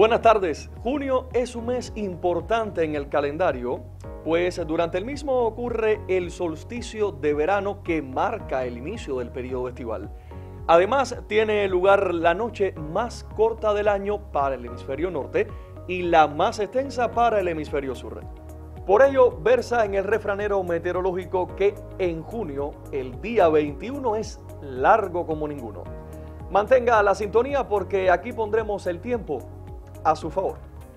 Buenas tardes. Junio es un mes importante en el calendario, pues durante el mismo ocurre el solsticio de verano que marca el inicio del periodo estival. Además, tiene lugar la noche más corta del año para el hemisferio norte y la más extensa para el hemisferio sur. Por ello, versa en el refranero meteorológico que en junio el día 21 es largo como ninguno. Mantenga la sintonía porque aquí pondremos el tiempo a su favor.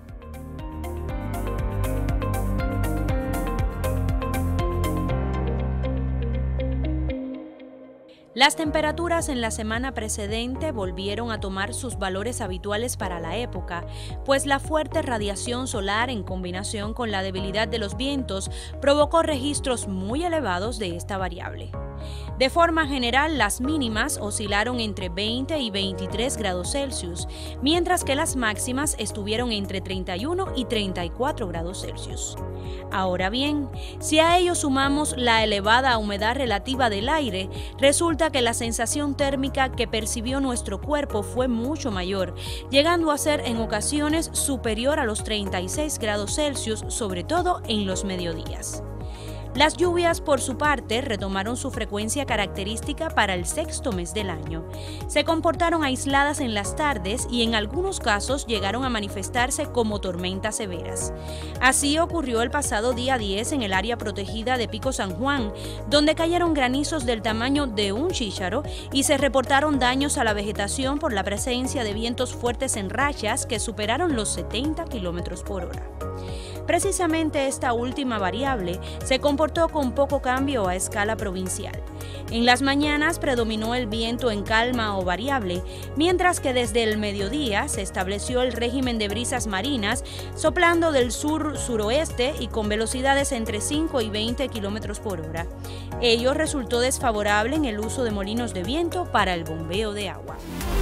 Las temperaturas en la semana precedente volvieron a tomar sus valores habituales para la época, pues la fuerte radiación solar en combinación con la debilidad de los vientos provocó registros muy elevados de esta variable. De forma general, las mínimas oscilaron entre 20 y 23 grados Celsius, mientras que las máximas estuvieron entre 31 y 34 grados Celsius. Ahora bien, si a ello sumamos la elevada humedad relativa del aire, resulta que la sensación térmica que percibió nuestro cuerpo fue mucho mayor, llegando a ser en ocasiones superior a los 36 grados Celsius, sobre todo en los mediodías. Las lluvias, por su parte, retomaron su frecuencia característica para el sexto mes del año. Se comportaron aisladas en las tardes y en algunos casos llegaron a manifestarse como tormentas severas. Así ocurrió el pasado día 10 en el área protegida de Pico San Juan, donde cayeron granizos del tamaño de un chícharo y se reportaron daños a la vegetación por la presencia de vientos fuertes en rachas que superaron los 70 km/h. Precisamente esta última variable se comportó con poco cambio a escala provincial. En las mañanas predominó el viento en calma o variable, mientras que desde el mediodía se estableció el régimen de brisas marinas soplando del sur-suroeste y con velocidades entre 5 y 20 km/h. Ello resultó desfavorable en el uso de molinos de viento para el bombeo de agua.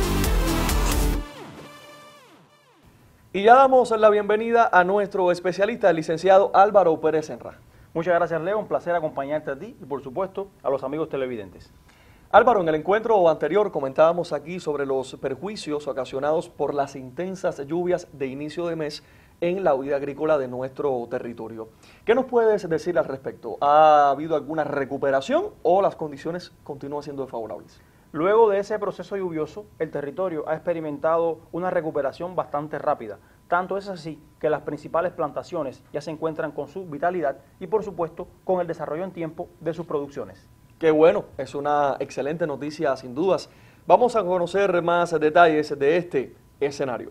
Y ya damos la bienvenida a nuestro especialista, el licenciado Álvaro Pérez Senra. Muchas gracias, Leo. Un placer acompañarte a ti y, por supuesto, a los amigos televidentes. Álvaro, en el encuentro anterior comentábamos aquí sobre los perjuicios ocasionados por las intensas lluvias de inicio de mes en la vida agrícola de nuestro territorio. ¿Qué nos puedes decir al respecto? ¿Ha habido alguna recuperación o las condiciones continúan siendo desfavorables? Luego de ese proceso lluvioso, el territorio ha experimentado una recuperación bastante rápida. Tanto es así que las principales plantaciones ya se encuentran con su vitalidad y, por supuesto, con el desarrollo en tiempo de sus producciones. Qué bueno, es una excelente noticia sin dudas. Vamos a conocer más detalles de este escenario.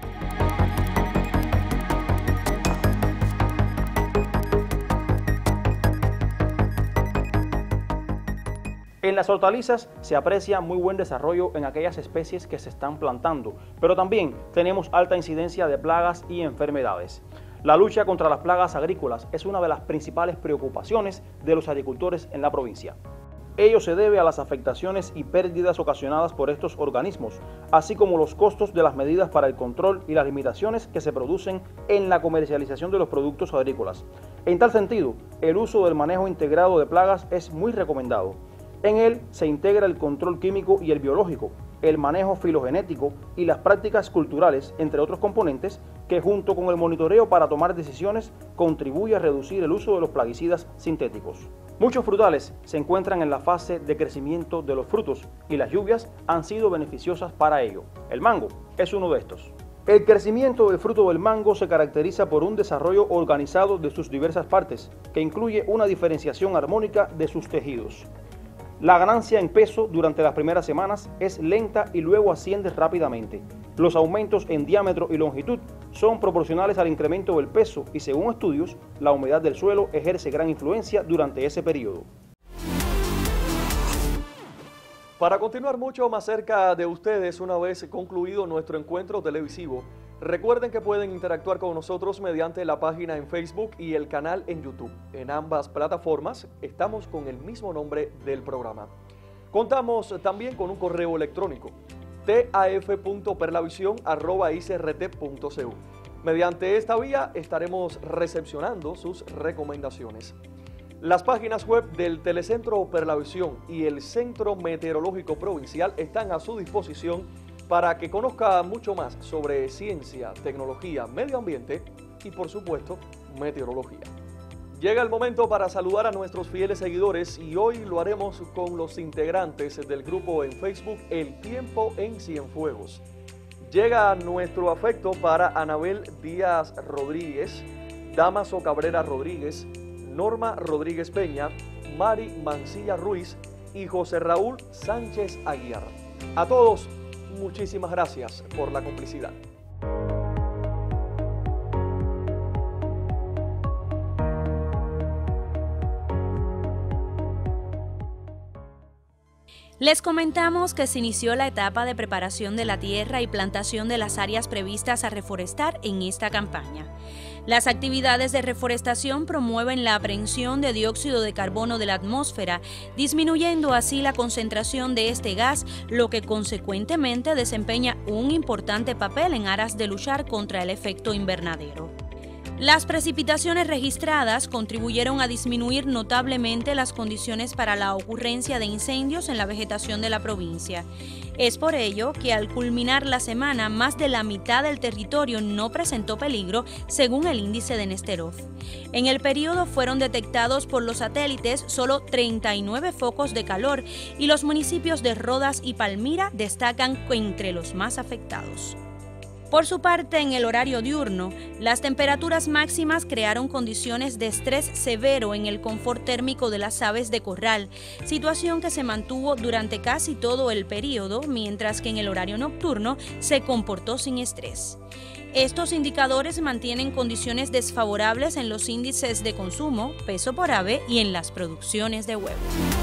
En las hortalizas se aprecia muy buen desarrollo en aquellas especies que se están plantando, pero también tenemos alta incidencia de plagas y enfermedades. La lucha contra las plagas agrícolas es una de las principales preocupaciones de los agricultores en la provincia. Ello se debe a las afectaciones y pérdidas ocasionadas por estos organismos, así como los costos de las medidas para el control y las limitaciones que se producen en la comercialización de los productos agrícolas. En tal sentido, el uso del manejo integrado de plagas es muy recomendado. En él se integra el control químico y el biológico, el manejo filogenético y las prácticas culturales, entre otros componentes, que junto con el monitoreo para tomar decisiones contribuye a reducir el uso de los plaguicidas sintéticos. Muchos frutales se encuentran en la fase de crecimiento de los frutos y las lluvias han sido beneficiosas para ello. El mango es uno de estos. El crecimiento del fruto del mango se caracteriza por un desarrollo organizado de sus diversas partes, que incluye una diferenciación armónica de sus tejidos. La ganancia en peso durante las primeras semanas es lenta y luego asciende rápidamente. Los aumentos en diámetro y longitud son proporcionales al incremento del peso y, según estudios, la humedad del suelo ejerce gran influencia durante ese periodo. Para continuar mucho más cerca de ustedes, una vez concluido nuestro encuentro televisivo, recuerden que pueden interactuar con nosotros mediante la página en Facebook y el canal en YouTube. En ambas plataformas estamos con el mismo nombre del programa. Contamos también con un correo electrónico, taf.perlavision@icrt.cu. Mediante esta vía estaremos recepcionando sus recomendaciones. Las páginas web del Telecentro Perlavisión y el Centro Meteorológico Provincial están a su disposición para que conozca mucho más sobre ciencia, tecnología, medio ambiente y por supuesto meteorología. Llega el momento para saludar a nuestros fieles seguidores y hoy lo haremos con los integrantes del grupo en Facebook El Tiempo en Cienfuegos. Llega nuestro afecto para Anabel Díaz Rodríguez, Damaso Cabrera Rodríguez, Norma Rodríguez Peña, Mari Mancilla Ruiz y José Raúl Sánchez Aguiar. A todos, muchísimas gracias por la complicidad. Les comentamos que se inició la etapa de preparación de la tierra y plantación de las áreas previstas a reforestar en esta campaña. Las actividades de reforestación promueven la aprehensión de dióxido de carbono de la atmósfera, disminuyendo así la concentración de este gas, lo que consecuentemente desempeña un importante papel en aras de luchar contra el efecto invernadero. Las precipitaciones registradas contribuyeron a disminuir notablemente las condiciones para la ocurrencia de incendios en la vegetación de la provincia. Es por ello que al culminar la semana, más de la mitad del territorio no presentó peligro, según el índice de Nesterov. En el periodo fueron detectados por los satélites solo 39 focos de calor y los municipios de Rodas y Palmira destacan entre los más afectados. Por su parte, en el horario diurno, las temperaturas máximas crearon condiciones de estrés severo en el confort térmico de las aves de corral, situación que se mantuvo durante casi todo el periodo, mientras que en el horario nocturno se comportó sin estrés. Estos indicadores mantienen condiciones desfavorables en los índices de consumo, peso por ave y en las producciones de huevos.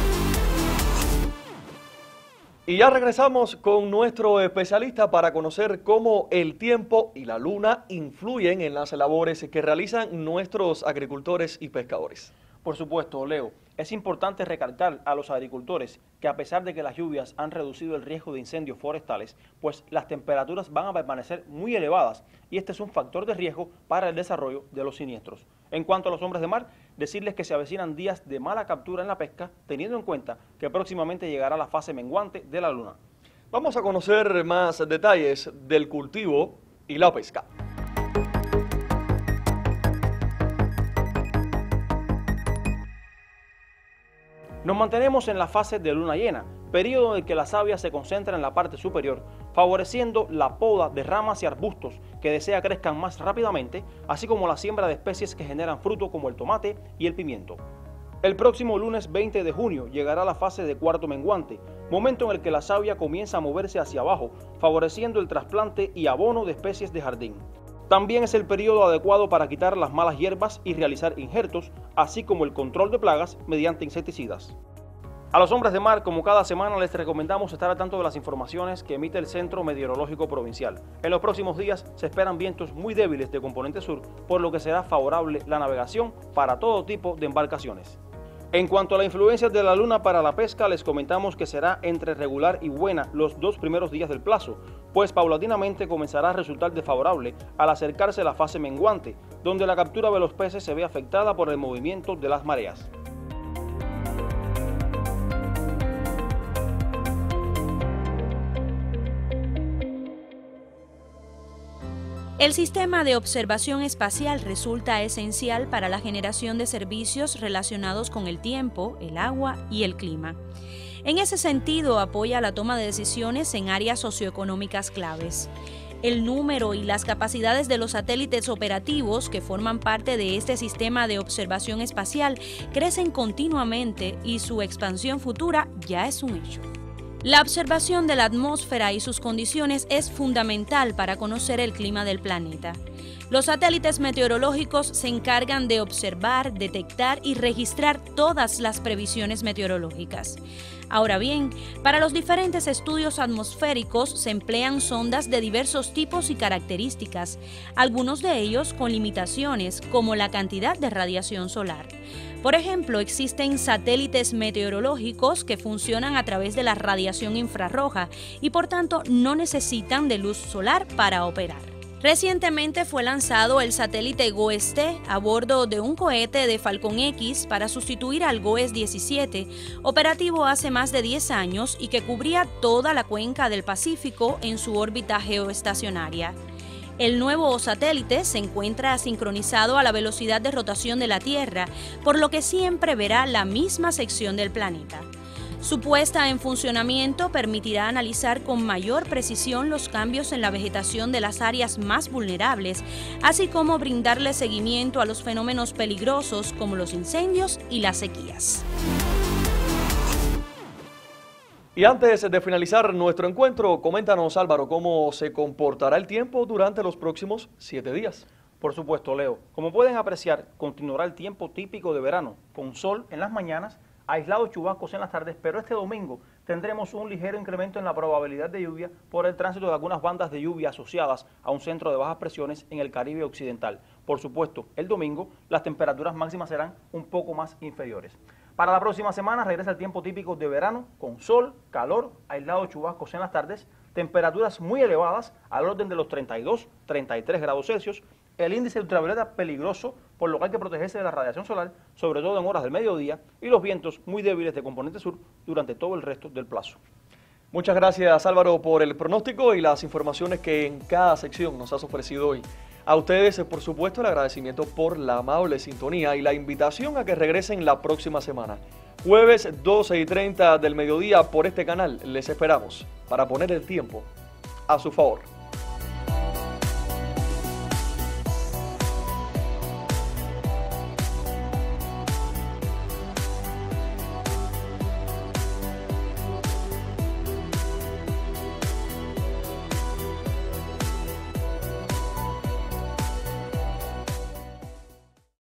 Y ya regresamos con nuestro especialista para conocer cómo el tiempo y la luna influyen en las labores que realizan nuestros agricultores y pescadores. Por supuesto, Leo, es importante recalcar a los agricultores que a pesar de que las lluvias han reducido el riesgo de incendios forestales, pues las temperaturas van a permanecer muy elevadas y este es un factor de riesgo para el desarrollo de los siniestros. En cuanto a los hombres de mar, decirles que se avecinan días de mala captura en la pesca, teniendo en cuenta que próximamente llegará la fase menguante de la luna. Vamos a conocer más detalles del cultivo y la pesca. Nos mantenemos en la fase de luna llena, periodo en el que la savia se concentra en la parte superior, favoreciendo la poda de ramas y arbustos que desea crezcan más rápidamente, así como la siembra de especies que generan fruto como el tomate y el pimiento. El próximo lunes 20 de junio llegará la fase de cuarto menguante, momento en el que la savia comienza a moverse hacia abajo, favoreciendo el trasplante y abono de especies de jardín. También es el periodo adecuado para quitar las malas hierbas y realizar injertos, así como el control de plagas mediante insecticidas. A los hombres de mar, como cada semana, les recomendamos estar al tanto de las informaciones que emite el Centro Meteorológico Provincial. En los próximos días se esperan vientos muy débiles de componente sur, por lo que será favorable la navegación para todo tipo de embarcaciones. En cuanto a la influencia de la luna para la pesca, les comentamos que será entre regular y buena los 2 primeros días del plazo, pues paulatinamente comenzará a resultar desfavorable al acercarse la fase menguante, donde la captura de los peces se ve afectada por el movimiento de las mareas. El sistema de observación espacial resulta esencial para la generación de servicios relacionados con el tiempo, el agua y el clima. En ese sentido, apoya la toma de decisiones en áreas socioeconómicas claves. El número y las capacidades de los satélites operativos que forman parte de este sistema de observación espacial crecen continuamente y su expansión futura ya es un hecho. La observación de la atmósfera y sus condiciones es fundamental para conocer el clima del planeta. Los satélites meteorológicos se encargan de observar, detectar y registrar todas las previsiones meteorológicas. Ahora bien, para los diferentes estudios atmosféricos se emplean sondas de diversos tipos y características, algunos de ellos con limitaciones, como la cantidad de radiación solar. Por ejemplo, existen satélites meteorológicos que funcionan a través de la radiación infrarroja y por tanto no necesitan de luz solar para operar. Recientemente fue lanzado el satélite GOES-T a bordo de un cohete de Falcon X para sustituir al GOES-17, operativo hace más de 10 años y que cubría toda la cuenca del Pacífico en su órbita geoestacionaria. El nuevo satélite se encuentra sincronizado a la velocidad de rotación de la Tierra, por lo que siempre verá la misma sección del planeta. Su puesta en funcionamiento permitirá analizar con mayor precisión los cambios en la vegetación de las áreas más vulnerables, así como brindarle seguimiento a los fenómenos peligrosos como los incendios y las sequías. Y antes de finalizar nuestro encuentro, coméntanos, Álvaro, cómo se comportará el tiempo durante los próximos 7 días. Por supuesto, Leo. Como pueden apreciar, continuará el tiempo típico de verano, con sol en las mañanas, aislados chubascos en las tardes, pero este domingo tendremos un ligero incremento en la probabilidad de lluvia por el tránsito de algunas bandas de lluvia asociadas a un centro de bajas presiones en el Caribe occidental. Por supuesto, el domingo las temperaturas máximas serán un poco más inferiores. Para la próxima semana regresa el tiempo típico de verano, con sol, calor, aislados chubascos en las tardes, temperaturas muy elevadas al orden de los 32, 33 grados Celsius, el índice ultravioleta peligroso, por lo que hay que protegerse de la radiación solar, sobre todo en horas del mediodía, y los vientos muy débiles de componente sur durante todo el resto del plazo. Muchas gracias, Álvaro, por el pronóstico y las informaciones que en cada sección nos has ofrecido hoy. A ustedes, por supuesto, el agradecimiento por la amable sintonía y la invitación a que regresen la próxima semana. Jueves 12:30 del mediodía por este canal les esperamos para poner el tiempo a su favor.